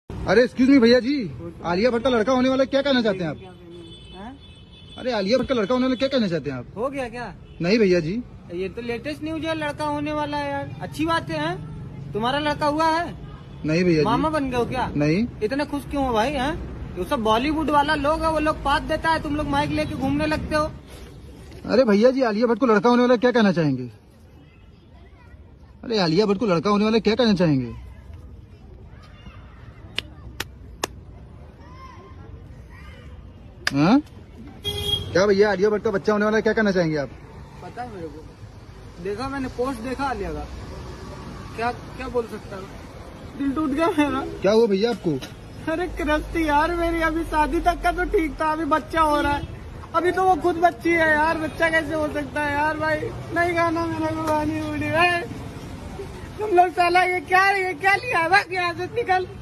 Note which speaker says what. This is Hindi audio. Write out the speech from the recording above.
Speaker 1: अरे एक्सक्यूज मी भैया जी, आलिया भट्ट का लड़का होने वाला क्या कहना चाहते हैं आप? अरे आलिया भट्ट का लड़का होने वाला क्या कहना चाहते हैं आप?
Speaker 2: हो गया क्या?
Speaker 1: नहीं भैया जी,
Speaker 2: ये तो लेटेस्ट न्यूज है, लड़का होने वाला है यार। अच्छी बात है। तुम्हारा लड़का हुआ है?
Speaker 1: नहीं भैया जी।
Speaker 2: मामा बन गए हो क्या?
Speaker 1: नहीं।
Speaker 2: इतने खुश क्यों हो भाई? हैं तो सब बॉलीवुड वाला लोग है, वो लोग पात देता है, तुम लोग माइक लेके घूमने लगते हो।
Speaker 1: अरे भैया जी, आलिया भट्ट को लड़का होने वाला क्या कहना चाहेंगे? अरे आलिया भट्ट को लड़का होने वाला क्या कहना चाहेंगे? हाँ क्या भैया, आलिया भट्ट का बच्चा होने वाला क्या कहना चाहेंगे आप?
Speaker 2: पता है मेरे को, देखा मैंने, पोस्ट देखा आलिया का। क्या क्या बोल सकता हूँ, दिल टूट गया मेरा।
Speaker 1: क्या हुआ भैया आपको?
Speaker 2: अरे क्रश थी यार मेरी, अभी शादी तक का तो ठीक था, अभी बच्चा हो रहा है। अभी तो वो खुद बच्ची है यार, बच्चा कैसे हो सकता है यार भाई? नहीं गाना मेरा को गानी उड़ी है। तुम लोग साला ये क्या लिया है? यहाँ से निकल।